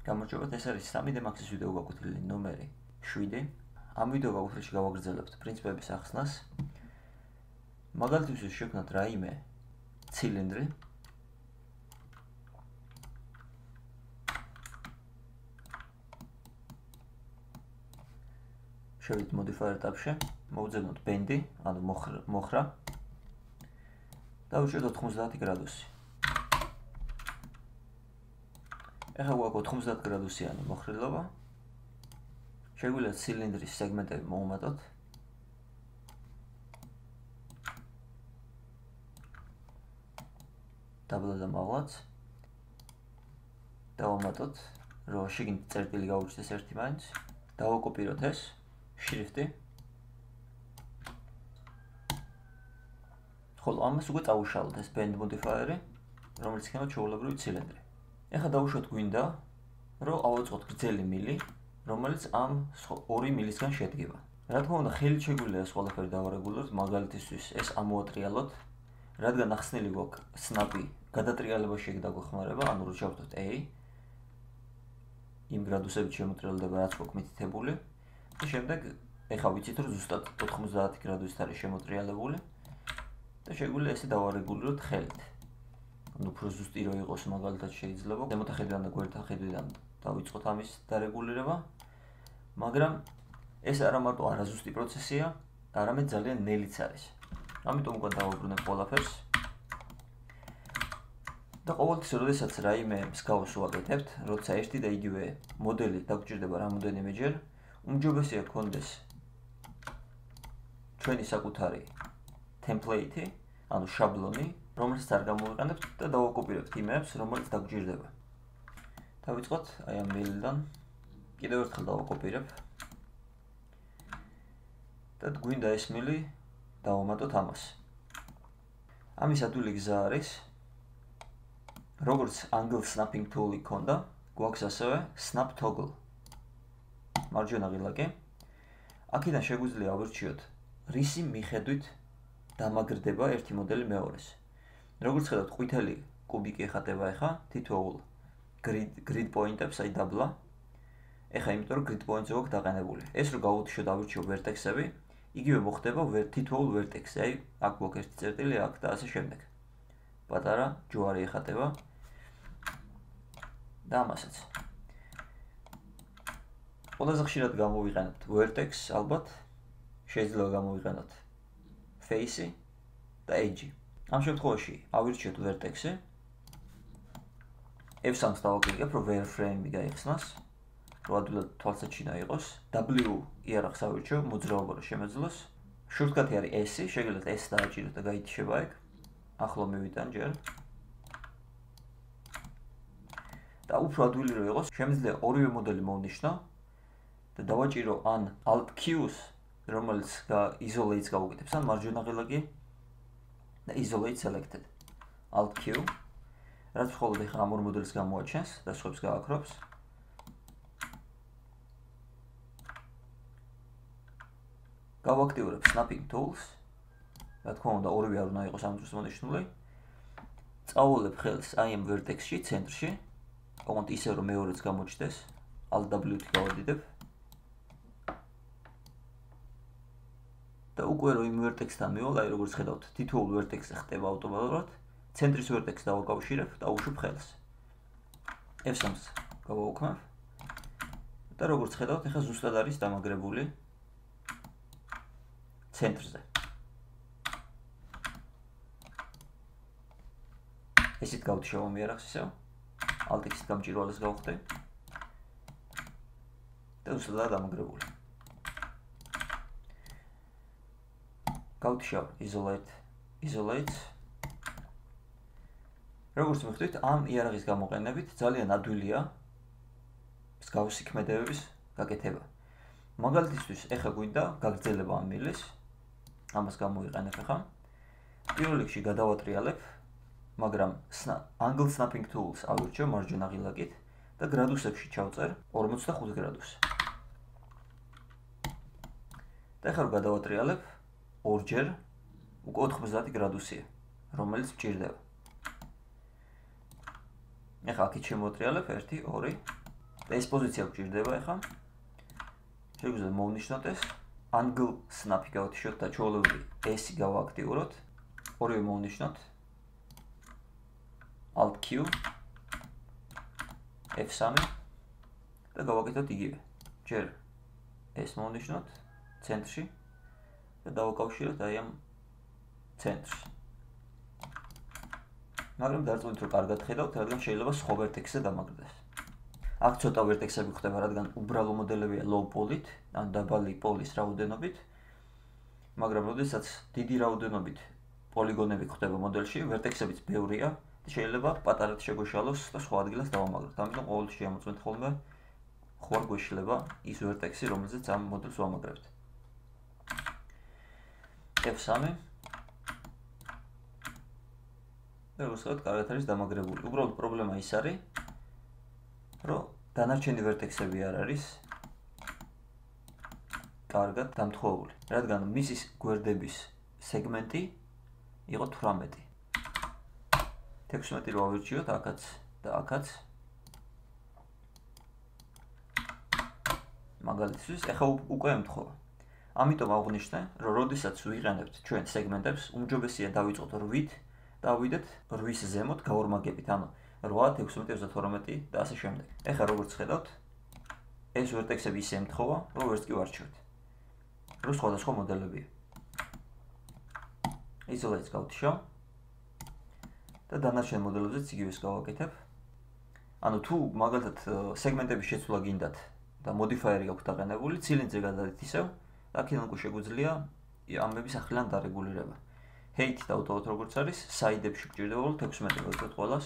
გამარჯობათ, ეს არის 3D Max-ის ვიდეო გაკვეთილი ნომერი 7. ამ ვიდეო გაკვეთილში გავაგრძელებთ პრინციპების ახსნას. მაგალითისთვის შევქმნათ რაიმე ცილინდრი. შევიდეთ modifier tab-ში, მოვძებნოთ bend-ი, ანუ მოხრა. დავუჭერთ 90 გრადუსი. ეხლა გვაქვს 90 გრადუსიანი მოხრილობა. შეგვიძლია ცილინდრის სეგმენტები მოვუმატოთ. დაბლა და მაღლაც. დავამატოთ, რომ შიგნით წერტილი გაუჩნდეს ერთი მაინც. დავაკოპიროთ ეს შრიფტი. ხოლო ამას უკვე წავუშალოთ ეს bend modifier-ი, რომელიც იქნება ჩვეულებრივი ცილინდრი. ეხლა დავუშვათ გვინდა, რომ ავაწყოთ გრძელი მილი, რომელიც ამ 2 მილისგან შედგება. რა თქმა უნდა, ხელით შეგვიძლია ეს ყველაფერი დავარეგულოთ, მაგალითისთვის ეს ამოატრიალოთ, რადგან ახსნილი გვაქვს სნაპი გადატრიალებაში ეგ დაგვეხმარება, ანუ რო ჩავთვალოთ A, იმ გრადუსებით შემოტრიალდება, რაც გვაქვს მითითებული, და შემდეგ ეხლა ვიცით, რომ ზუსტად 90 გრადუსით არის შემოტრიალებული და შეგვიძლია ესე დავარეგულიროთ ხელით. უფრო ზუსტი რო იყოს მაგალითად შეიძლება ზემოთა ხედვიდან და გვერდთა ხედვიდან დავიწყოთ ამის დარეგულირება, მაგრამ ეს არა მარტო არაზუსტი პროცესია, არამედ ძალიან ნელიც არის. ამიტომ უკვე დავაბრუნებ ყველაფერს. და ყოველთვის, როდესაც რაიმე მსგავს ვაკეთებთ, როცა ერთი და იგივე მოდელი დაგჭირდება რამოდენიმეჯერ, უმჯობესია გქონდეს ჩვენი საკუთარი template-ი, ანუ შაბლონი, რომელსაც არ გამოვიყენებთ და დავაკოპირებთ იმებს, რომელიც დაგჭირდება. დავიწყოთ აი ამ მილიდან, კიდევ ერთხელ დავაკოპირებ. და გვინდა ეს მილი დავამატოთ ამას. ამის ადვილი გზა არის, როგორც angle snapping tool-ი ქონდა, გვაქვს ასევე snap toggle. მარჯვენა ღილაკი. აქედან შეგვიძლია ავირჩიოთ, რისი მიხედვით დამაგრდება ერთი მოდელი მეორეს. როგორც ხედავთ, ყვითელი კუბიკი ეხატება ეხა თითოეულ grid point-ებს, აი დაბლა. ეხა იმიტომ რომ grid point-ზე გვაქვს დაყენებული. ეს რო გავუთიშოთ ავირჩიო vertex-ები, იგივე მოხდება თითოეულ vertex-ზე. აი აქ გვაქვს ერთი წერტილი, აქ და ასე შემდეგ. პატარა ჯვარი ეხატება და ამასაც. ყველაზე ხშირად გამოვიყენებთ vertex, ალბათ. შეიძლება გამოვიყენოთ face-ი და edge-ი. ამ შემთხვევაში ავირჩიოთ vertex-ი. F3-ს დავაკლიკებ, რომ wireframe-ი გაიხსნას, რომ ადვილად თვალსაჩინო იყოს. W იარაღს ავირჩიო, მოძრაობა რომ შემეძლოს. შურთკათი არის S-ი, შეგიძლიათ S დააჭიროთ და გაითიშება ეგ. ახლო მივიტან ჯერ. და უფრო ადვილი რომ იყოს, შემიძლია ორივე მოდელი მოვნიშნო და დავაჭირო ან Alt-Q-ს, რომელიც isolate-ს გავუკეთებს, ან მარჯვენა ღილაკი და isolate selected. Alt-Q, რაც მხოლოდ ეხლა ამ ორ მოდელს გამოაჩენს და სხვებს გააქრობს. გავაქტიურებ snapping tools. რა თქმა უნდა, ორივე არ უნდა იყოს ამ დროს მონიშნული. წავალებ ხელს აი ამ vertex-ში, ცენტრში. ოღონდ ისე რომ მეორეც გამოჩნდეს. Alt-W-ით გავადიდებ. და უკვე რომ იმ vertex-თან მივალ, აი როგორც ხედავთ, თითოეულ vertex-ზე ხდება ავტომატურად. ცენტრის vertex-ს დავაკავშირებ და უშვებ ხელს. F3-ს გავაუქმებ. და როგორც ხედავთ, ეხლა ზუსტად არის დამაგრებული ცენტრზე. ესეთ გავთიშავ ამ იარაღს ისევ. Alt-X-ით გამჭირვალეს გავხდი. და ზუსტადაა დამაგრებული. გავთიშავ isolate. როგორც მიხვდით, ამ იარაღის გამოყენებით ძალიან ადვილია მსგავსი ქმედებების გაკეთება. მაგალითისთვის, ეხლა გვინდა გაგრძელება ამ მილის. ამას გამოვიყენებ ეხლა. პირველ რიგში გადავატრიალებ, მაგრამ angle snapping tools ავირჩიო მარჯვენა ღილაკით და გრადუსებში ჩავწერ 45 გრადუსი. და ეხლა რომ გადავატრიალებ, ორჯერ უკვე 90 გრადუსია, რომელიც მჭირდება. ეხლა აქეთ შემოტრიალებ 1 2 და ეს პოზიცია გვჭირდება ახლა. შეგვიძლია მოვნიშნოთ ეს. Angle snap-ი გავთიშოთ და ჩვეულებრივი S-ი გავააქტიუროთ. ორივე მოვნიშნოთ. Alt Q F3 და გავაკეთოთ იგივე. ჯერ ეს მოვნიშნოთ ცენტრში და დავაკავშიროთ აი ამ ცენტრში. მაგრამ დარწმუნდით რომ კარგად ხედავთ, რადგან შეიძლება სხვა ვერტექსზე დამაგრდეს. აქ ცოტა ვერტექსები ხდება, რადგან უბრალო მოდელებია low poly-ით, ან დაბალი poly-ის რაოდენობით. მაგრამ როდესაც დიდი რაოდენობით პოლიგონები ხდება მოდელში, ვერტექსებიც ბევრია და შეიძლება პატარად შეგვეშალოს და სხვა ადგილას დავამაგროთ. ამიტომ ყოველთვის შემოწმეთ ხოლმე ხوار გვეშლება ის ვერტექსი, რომელზეც ამ მოდელს ვამაგრებთ. F3 და უბრალოდ კარგად არის დამაგრებული. უბრალოდ პრობლემა ის არის, რომ დანარჩენი ვერტექსები არ არის კარგად დამთხოვებული, რადგან მისის გვერდების სეგმენტი იყო 18. 16 რო ავირჩიოთ აქაც და აქაც. მაგალითისთვის, ახლა უკვე ემთხოვა. ამიტომ აღვნიშნე, რომ როდესაც ვიყენებთ ჩვენ სეგმენტებს, უმჯობესია დავიწყოთ 8-ით და ავიდეთ 8-ის ზემოთ გავორმაგებით, ანუ 8, 16, 32 და ასე შემდეგ. ახლა როგორც ხედავთ, ეს ვერტექსები ისე ემთხოვა, რომ ვერც კი ვარჩევთ. რო სხვადასხვა მოდელებია. იზოლაიც გავთიშავ და დანარჩენ მოდელებზეც იგივეს გავაკეთებ. ანუ თუ მაგალითად სეგმენტების შეცვლა გინდათ და მოდიფაიერი გაქვთ დაყენებული, ცილინდრზე გადადით ისევ, აქედან უკვე შეგვიძლია ამბების ახლიდან დარეგულირება. Height დავტოვოთ როგორც არის, საიდებში გვჭირდება 16 ვერტოთ ყველას.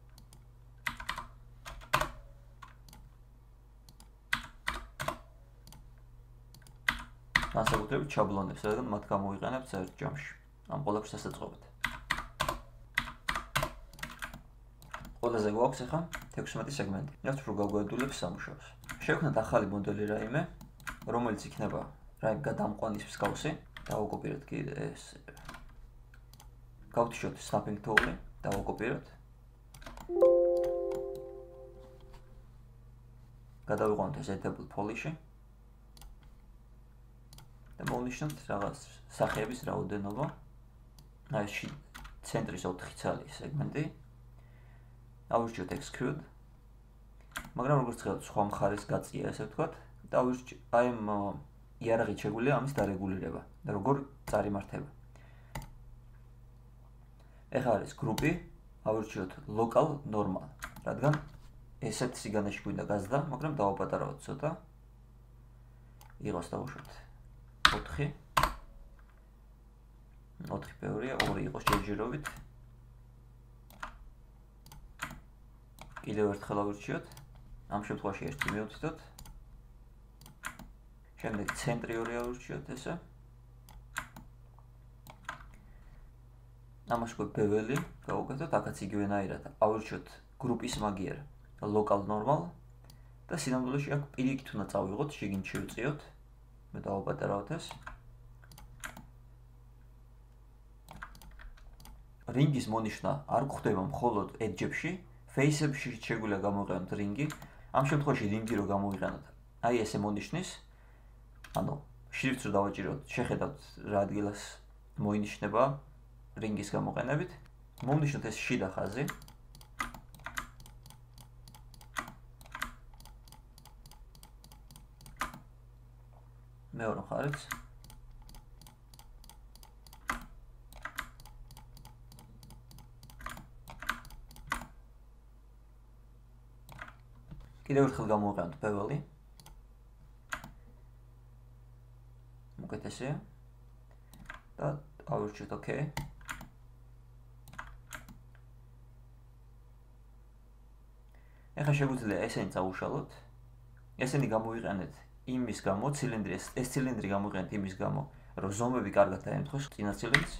განსაკუთრებით შაბლონებს, რადგან მათ გამოვიყენებთ საერთ ჯამში. ამ ყველაფერს ასაწყობთ. ყველაზე გვაქვს ახლა 16 სეგმენტი. რაც უფრო გავგვადულებს სამუშაოს. შევქმნათ ახალი მოდელი რაიმე, რომელიც იქნება რაიმე გადამყვანის მსგავსი. დავაკოპიროთ კიდე ეს. გავთიშოთ snapping tool-ი, დავაკოპიროთ. გადავიყვანოთ ეს editable polish-ი. და მოვნიშნოთ რაღაც სახეების რაოდენობა. აი ეს ცენტრის 4 ცალი სეგმენტი. ავირჩიოთ extrude. მაგრამ როგორც ხედავთ, სხვა მხარეს გაწია, ესე ვთქვათ, და აი ამ იარაღით შეგვიძლია ამის დარეგულირება და როგორ წარიმართება. ეხლა არის გრუპი, ავირჩიოთ local normal, რადგან ესეთ სიგანეში გვინდა გაზდა, მაგრამ დავაპატარავოთ ცოტა. იყოს დავუშვათ 4. 4 ბევრია, 2 იყოს ჯერჯერობით. კიდევ ერთხელ ავირჩიოთ. ამ შემთხვევაში ერთი მივთითოთ. შემდეგ ცენტრი 2 ავირჩიოთ ესე. ამას უკვე ბეველი გავუკეთოთ, აქაც იგივენაირად ავირჩიოთ გრუპის მაგიერ local normal და სინამდვილეში აქ პირიქით უნდა წავიღოთ, შიგნით შევწიოთ. მე დავაპატარავთ ეს. რინგის მონიშნა არ გვხდება მხოლოდ edge-ებში, face-ებში შეგვიძლია გამოვიყენოთ რინგი. ამ შემთხვევაში რინგი რო გამოვიყენოთ, აი ესე მონიშნის, ანუ შრიფტს რო დავაჭიროთ, შეხედავთ რა ადგილას მოინიშნება რინგის გამოყენებით. მოვნიშნოთ ეს შიდა ხაზი. მეორე მხარეც. კიდევ ერთხელ გამოვიყენოთ ბეველი. უკეთესია. და ავირჩიოთ OK. ეხლა შეგვიძლია ესენი წავუშალოთ. ესენი გამოვიყენეთ იმის გამო, ცილინდრი, ეს ცილინდრი გამოვიყენეთ იმის გამო, რომ ზომები კარგად დაემთხოს წინა ცილინდრს.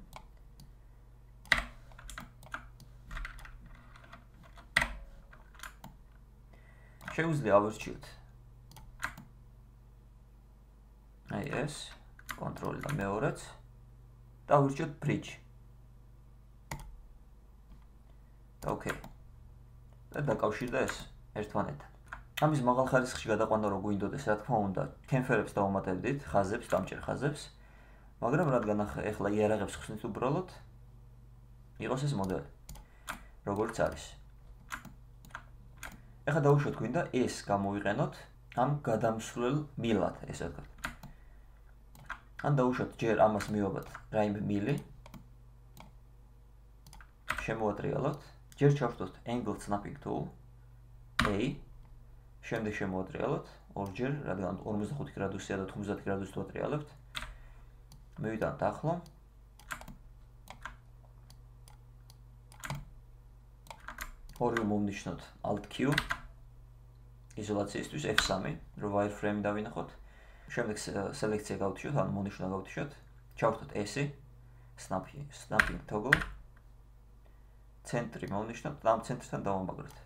შეგვიძლია ავირჩიოთ აი ეს, კონტროლი და მეორეც და ავირჩიოთ bridge. და OK. და დაკავშირდა ეს ერთმანეთთან. ამის მაღალ ხარისხში გადაყვანა რო გვინდოდეს, რა თქმა უნდა, კენფერებს დავამატებდით, ხაზებს, დამჭერ ხაზებს, მაგრამ რადგან ახლა იარაღებს ხსნით უბრალოდ, იყოს ეს მოდელი, როგორც არის. ეხლა დავუშვათ გვინდა ეს გამოვიყენოთ ამ გადამსვლელ მილად, ესე ვთქვათ. ან დავუშვათ ჯერ ამას მივაბად რაიმე მილი. შემოვატრიალოთ, ჯერ ჩავშტოთ angle snapping tool A, შემდეგ შემოვატრიალოთ ორჯერ, რადგან 45 გრადუსია და 50 გრადუსს ვატრიალებთ. მივიტანთ ახლო. ორივე მოვნიშნოთ Alt Q იზოლაციისთვის F3, რომ wireframe დავინახოთ. შემდეგ სელექცია გავთიშოთ, ან მონიშნა გავთიშოთ. ჩავხტოთ S-ი, snapping toggle. ცენტრი მოვნიშნოთ, და ამ ცენტრთან დავამაგროთ.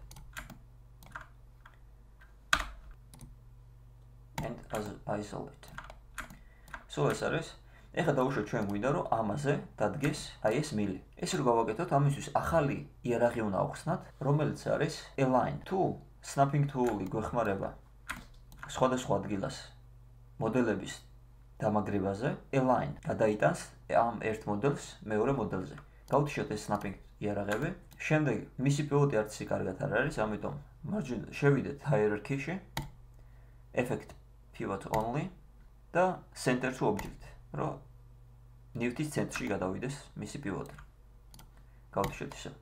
And isolate. სულ ეს არის. ეხლა დავუშვათ ჩვენ გვინდა რომ ამაზე დადგეს აი ეს მილი. ეს რო გავაკეთოთ, ამისთვის ახალი იარაღი უნდა ავხსნათ, რომელიც არის align. თუ snapping tool-ი გვეხმარება სხვადასხვა ადგილას მოდელების დამაგრებაზე, align გადაიტანს ამ ერთ მოდელს მეორე მოდელზე. გავთიშოთ ეს snapping იარაღები. შემდეგ მისი პივოტი არც ისე კარგად არ არის, ამიტომ მარჯვენა შევიდეთ hierarchy-ში. Effect pivot only და center to object, რომ ნივთის ცენტრში გადავიდეს მისი პივოტი. გავთიშოთ ისე.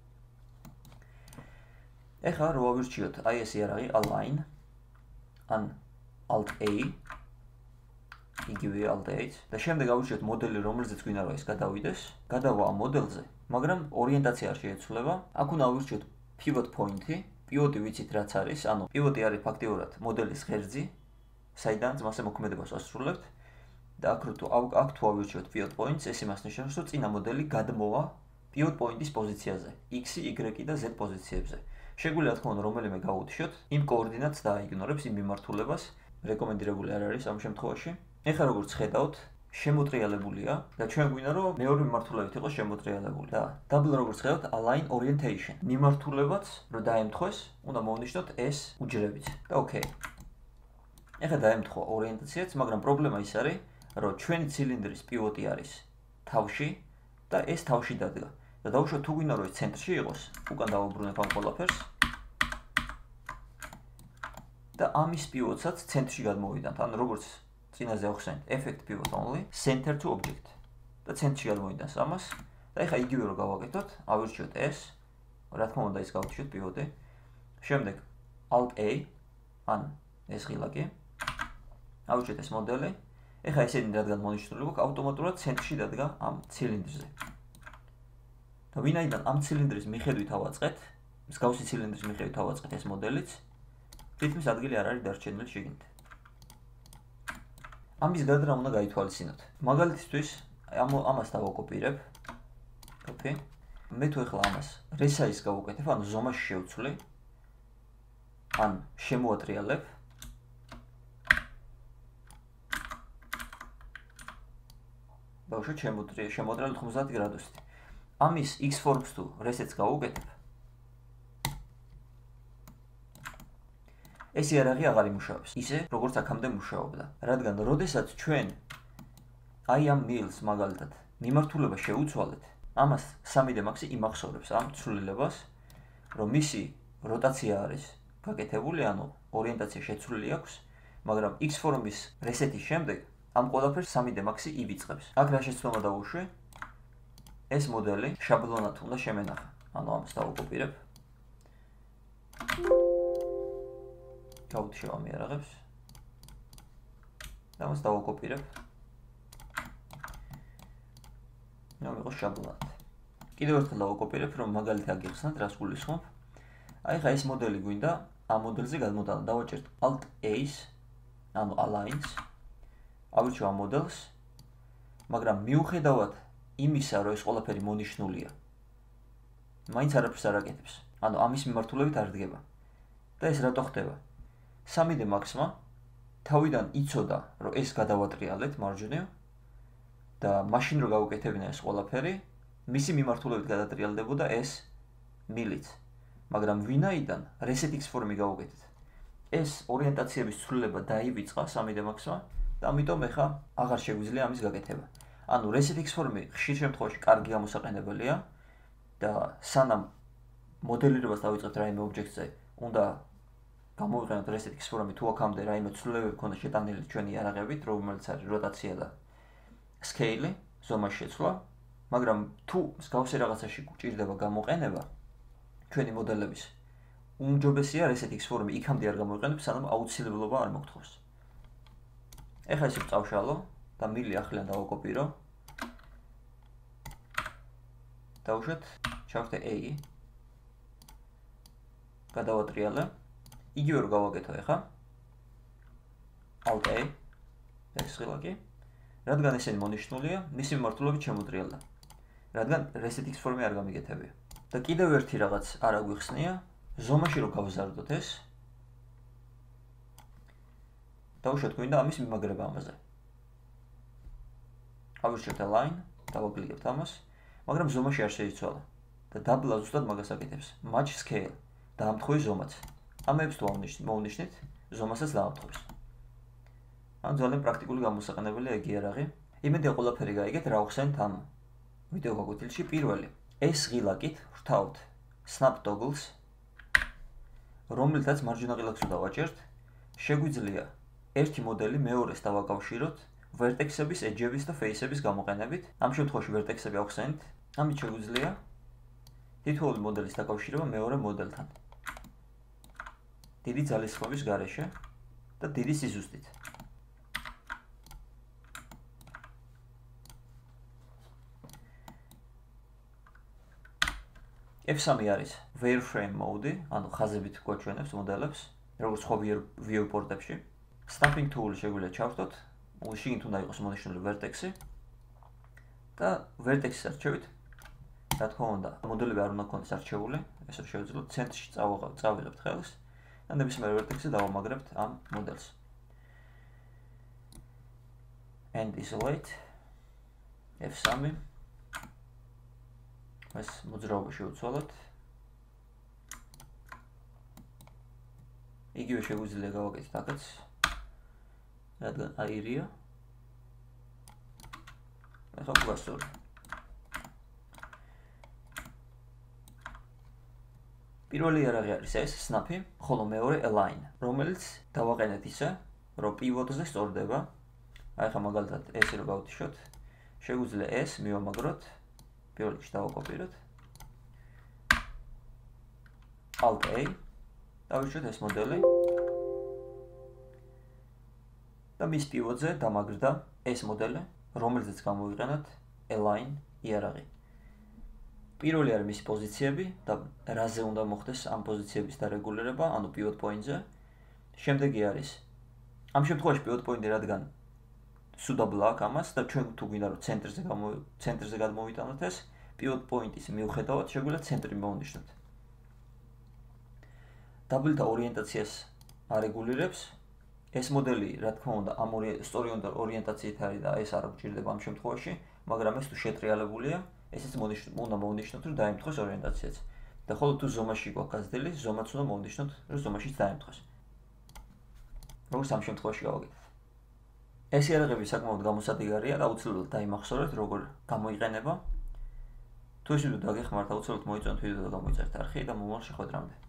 ეხლა რო ავირჩიოთ აი ეს იარაღი align, ან Alt A, იგივე Alt H და შემდეგ ავირჩიოთ მოდელი, რომელზეც გვინდა რომ ეს გადავიდეს. გადავა ამ მოდელზე, მაგრამ ორიენტაცია არ შეეცვლება. აქ უნდა ავირჩიოთ pivot point-ი. პივოტი ვიცით რაც არის, ანუ პივოტი არის ფაქტიურად მოდელის ღერძი, საიდანაც მასზე მოქმედებას ასრულებთ. და აქ თუ ავირჩიოთ pivot points, ეს იმას ნიშნავს, რომ წინა მოდელი გადმოვა pivot point-ის პოზიციაზე, X, Y და Z პოზიციებზე. შეგვიძლია რა თქმა უნდა რომელიმე გავუთიშოთ, იმ კოორდინატს დააიგნორებს, იმ მიმართულებას, რეკომენდირებული არ არის ამ შემთხვევაში. ეხლა როგორც ხედავთ, შემოტრიალებულია და ჩვენ გვინდა რომ მეორე მიმართულებით იყოს შემოტრიალებული. და double როგორც ხედავთ, align orientation. მიმართულებაც რომ დაემთხვეს, უნდა მოვნიშნოთ ეს უჯრედიც. და ოკეი. ეხლა დაემთხვა ორიენტაციაც, მაგრამ პრობლემა ის არის, რომ ჩვენი ცილინდრის პივოტი არის თავში და ეს თავში დადგა. და დავუშვათ თუ გვინდა რომ ეს ცენტრში იყოს, უკან დავუბრუნებ ამ ყველაფერს. და ამის პივოტსაც ცენტრში გადმოვიდანთ. ან როგორც წინაზე ახსენეთ, effect pivot only, center to object. და ცენტრში გადმოვიდანს ამას. და ეხლა იგივე რო გავაკეთოთ, ავირჩიოთ ეს, რა თქმა უნდა ის გავთიშოთ პივოტი. შემდეგ Alt A, ან ეს ღილაკი. ავირჩიოთ ეს მოდელი. ეხლა ესენი რადგან მონიშნული გვაქვს, ავტომატურად ცენტრში დადგა ამ ცილინდრზე. და ვინაიდან ამ ცილინდრის მიხედვით ავაწყეთ, მსგავსი ცილინდრის მიხედვით ავაწყეთ ეს მოდელიც, თითქმის ადგილი არ არის დარჩენილი შიგნით. ამის გადრა უნდა გაითვალისწინოთ. მაგალითისთვის ამას დავაკოპირებ. Copy. მე თუ ეხლა ამას resize გავუკეთებ, ანუ ზომაში შევცვლი, ან შემოატრიალებ. ბავშვი შემოატრიალებ 90 გრადუსით. ამის X-forms თუ reset-ს გავუკეთებ. ეს იარაღი აღარ იმუშავებს, ისე როგორც აქამდე მუშაობდა, რადგან როდესაც ჩვენ აი ამ მილს მაგალითად მიმართულება შეუცვალეთ, ამას 3D Max-ი იმახსოვრებს ამ ცვლილებას, რომ მისი როტაცია არის გაკეთებული, ანუ ორიენტაცია შეცვლილი აქვს, მაგრამ X-form-ის reset-ის შემდეგ ამ ყველაფერს 3D Max-ი ივიწყებს. აქ რა შეცდომა დავუშვი? ეს მოდელი შაბლონად უნდა შემენახა. ანუ ამას დავუკოპირებ. გავუთიშავ ამ იარაღებს. და ამას დავუკოპირებ. ნუ მიყოს შაბლონად. კიდევ ერთხელ დავუკოპირებ, რომ მაგალითი აგიხსნათ, რას გულისხმობ. აი ხა ეს მოდელი გვინდა ამ მოდელზე გადმოტანა. დავაჭერთ Alt A-ს, ანუ aligns. ავირჩევ ამ მოდელს, მაგრამ მიუხედავად იმისა, რომ ეს ყველაფერი მონიშნულია, მაინც არაფერს არ აკეთებს. ანუ ამის მიმართულებით არ დგება. და ეს რატო ხდება? 3D Max-მა თავიდან იცოდა, რომ ეს გადავატრიალეთ მარჯვნივ და მაშინ რო გავუკეთებინა ეს ყველაფერი, მისი მიმართულებით გადატრიალდებოდა ეს მილიც. მაგრამ ვინაიდან reset X-form-ი გავუკეთეთ, ეს ორიენტაციების ცვლილება დაივიწყა 3D Max-მა და ამიტომ ეხა აღარ შეგვიძლია ამის გაკეთება. ანუ Reset X-Form-ი ხშირ შემთხვევაში კარგი გამოსაყენებელია და სანამ მოდელირებას დავიწყებთ რაიმე ობიექტზე, უნდა გამოვიყენოთ Reset X-Form-ი თუ აქამდე რაიმე ცვლილებები ქონდა შეტანილი ჩვენი იარაღებით, რომელიც არის როტაცია და scale, ზომის შეცვლა, მაგრამ თუ მსგავსი რაღაცაში გვჭირდება გამოყენება ჩვენი მოდელების, უმჯობესია Reset X-Form-ი იქამდე არ გამოიყენებ, სანამ აუცილებლობა არ მოგთხოვს. ეხლა ესე ვწავშალო და მილი ახლიდან დავაკოპირო. დავუშვათ, ჩავხდე A. გადავატრიალე. იგივე რო გავაკეთო ეხლა. Alt A. ეს ღილაკი. რადგან ესენი მონიშნულია, მისი მიმართულებით შემოტრიალდა. რადგან Reset X-Form-ი არ გამიგეთებია. და კიდევ ერთი რაღაც არა გვიხსნია, ზომაში რო გავზარდოთ ეს. დავუშვათ, გვინდა ამის მიმაგრება ამაზე. ავირჩიოთ Align, დავაკლიკებთ ამას, მაგრამ ზომაში არ შეიცვალა. და დაბლა ზუსტად მაგას აკეთებს. Match Scale. დაამტხვი ზომაც. ამებს თუ მოვნიშნით, ზომასაც დაამტყვის. ან ძალიან პრაქტიკული გამოსაყენებელია ეგ იარაღი. იმედია ყველაფერი გაიგეთ, რა ვხსენთ ამ ვიდეო გაკვეთილში. პირველი, ეს ღილაკით ვრთავთ Snap Toggles, რომელთაც მარჯვენა ღილაკს დავაჭერთ, შეგვიძლია ერთი მოდელი მეორეს დავაკავშიროთ vertex-ების, edge-ების და face-ების გამოყენებით. ამ შემთხვევაში vertex-ები ავხსენით, ამით შეგვიძლია თითოეული მოდელის დაკავშირება მეორე მოდელთან. დიდი ძალისხმების გარეშე და დიდი სიზუსტით. F3 არის wireframe mode, ანუ ხაზებით გვაჩვენებს მოდელებს, როგორც სხვა viewport-ებში. Snapping tool შეგვიძლია ჩავხდოთ, შიგნით უნდა იყოს მონიშნული vertex-ი და vertex-ის არჩევით. რა თქმა უნდა, მოდელები არ უნდა გქონდეს არჩეული, ესე შევძლოთ ცენტრში წავიღებთ ხელს და ნებისმიერ vertex-ზე დავამაგრებთ ამ მოდელს. And isolate F3. ეს მოძრაობა შევცვალოთ. იგივე შეგვიძლია გავაკეთოთ აქაც. რადგან აირია. ეხლა გვასწორ. პირველი იარაღი არის ეს Snap-ი, ხოლო მეორე Align, რომელიც დავაყენეთ ისე, რომ პივოტზე სწორდება. აი ხა მაგალითად ესე რო გავთიშოთ, შეგვიძლია ეს მივამაგროთ. პირველ რიგში დავაკოპიროთ. Alt A. დავიშვათ ეს მოდელი. და მის პივოტზე დამაგრდა ეს მოდელი, რომელზეც გამოვიყენოთ Align იარაღი. პირველი არის მისი პოზიციები და რაზე უნდა მოხდეს ამ პოზიციების დარეგულირება, ანუ pivot point-ზე. შემდეგი არის ამ შემთხვევაში pivot point-ი რადგან სუდაბლა აქვს ამას და ჩვენ თუ გვინდა რომ ცენტრზე გადმოვიტანოთ ეს, pivot point-ის მიუხედავად შეგვიძლია ცენტრი მოვნიშნოთ. დაბლთა ორიენტაციას არეგულირებს. ეს მოდელი, რა თქმა უნდა, ამ სწორი ორიენტაციით არის და ეს არ გვჭირდება ამ შემთხვევაში, მაგრამ ეს თუ შეტრიალებულია, ესეც უნდა მოვნიშნოთ, რომ დაემთხოს ორიენტაციაც. და ხოლო თუ ზომაში გვაქვს გაზრდილი, ზომაც უნდა მოვნიშნოთ, რომ ზომაშიც დაემთხოს. როგორც ამ შემთხვევაში გავაკეთეთ. ეს იარაღები საკმაოდ გამოსადეგარია და აუცილებლად დაიმახსოვრეთ, როგორ გამოიყენება. თუ ეს ვიდეო დაგეხმართ, აუცილებლად მოიწონთ ვიდეო და გამოიწერთ არხი და მომავალ შეხვედრამდე.